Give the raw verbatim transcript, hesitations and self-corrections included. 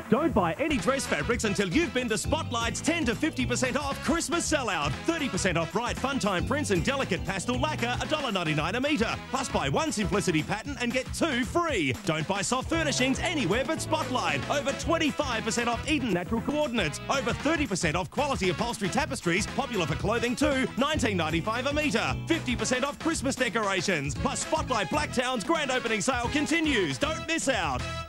Don't buy any dress fabrics until you've been to Spotlight's ten to fifty percent off Christmas sellout. thirty percent off bright fun-time prints and delicate pastel lacquer, one dollar ninety-nine a metre. Plus buy one Simplicity pattern and get two free. Don't buy soft furnishings anywhere but Spotlight. Over twenty-five percent off Eden Natural Coordinates. Over thirty percent off quality upholstery tapestries, popular for clothing too, nineteen ninety-five a metre. fifty percent off Christmas decorations. Plus Spotlight Blacktown's grand opening sale continues. Don't miss out.